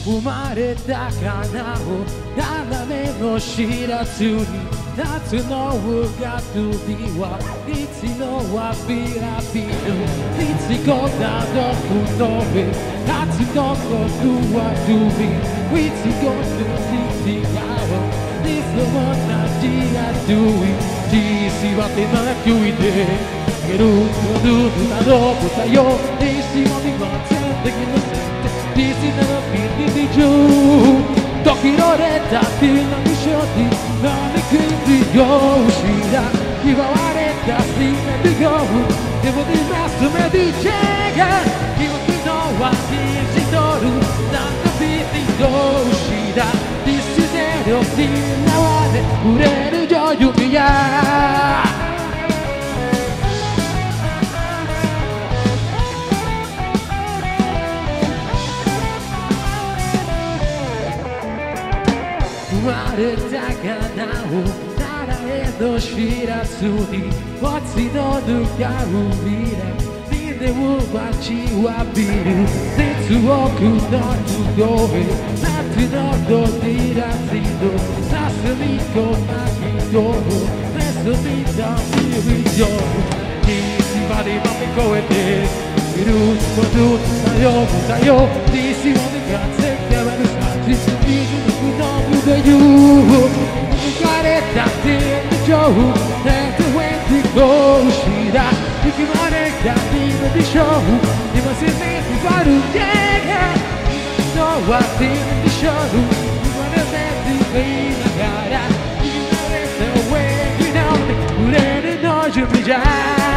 生まれた花を斜めの知らずに夏のうがとびはいつのはビラビルいつこだどくのべ夏のことはとびいつこのき違ういつも同じやとい小さてなくいてけることなどぶたよいつも見ませんできませんThis is never been in the Joe時のレターって何しようって何くんでよしだ祝われたスメでよでもでますめでチェが記憶のはディジトルなんかビーティよしだ This is never been 縄で触れる女優や生まれた花を奈良への知らずに落ちのぬか海で峰を待ちわびる熱をくのすごい夏のどちらしのなすみこなきとネスミの日々よいつまでも越えていることだよだよいつまでかせかわるさ実に浮かれた天井ネットウェンティゴーシだ生きまれた今でしょう今せめてバルゲが今のは天でしょう今のせて言いながら生きまれたウェンティの触れるの準備じゃ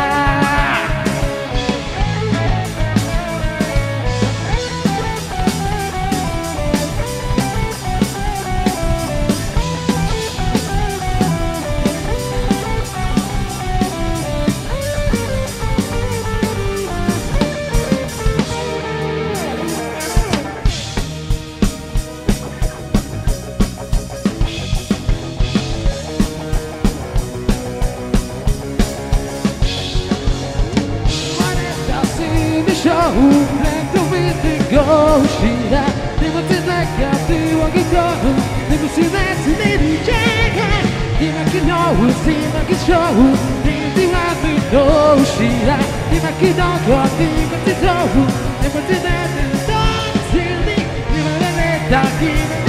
Show, let the wind go. She that never did like I do. I can go. Never see that to me. Jack, if I can know, see if I can show. Think I can know. She that if I can know, think I can know. Never did that. Don't see me. Never let that give.